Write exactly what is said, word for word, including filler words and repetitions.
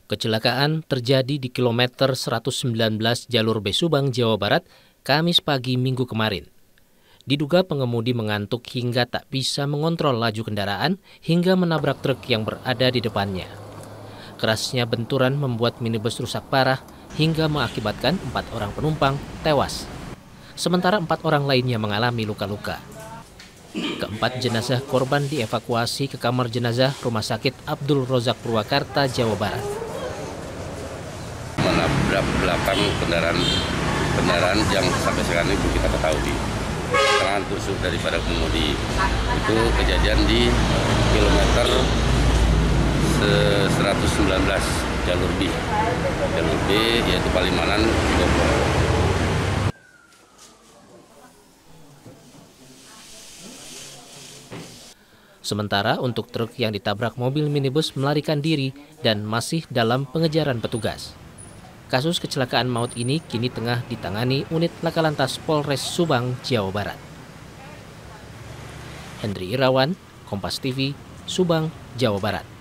Kecelakaan terjadi di kilometer seratus sembilan belas jalur B Subang, Jawa Barat, Kamis pagi Minggu kemarin. Diduga pengemudi mengantuk hingga tak bisa mengontrol laju kendaraan hingga menabrak truk yang berada di depannya. Kerasnya benturan membuat minibus rusak parah hingga mengakibatkan empat orang penumpang tewas. Sementara empat orang lainnya mengalami luka-luka. Keempat jenazah korban dievakuasi ke kamar jenazah Rumah Sakit Abdul Rozak Purwakarta, Jawa Barat. Menabrak belakang kendaraan kendaraan yang sampai sekarang itu kita ketahui keterangan tusuk daripada pengemudi. Itu kejadian di kilometer seratus sembilan belas jalur B, jalur B yaitu Palimanan, Bogor. Sementara untuk truk yang ditabrak mobil minibus melarikan diri dan masih dalam pengejaran petugas. Kasus kecelakaan maut ini kini tengah ditangani unit Lakalantas Polres Subang, Jawa Barat. Hendri Irawan, Kompas T V, Subang, Jawa Barat.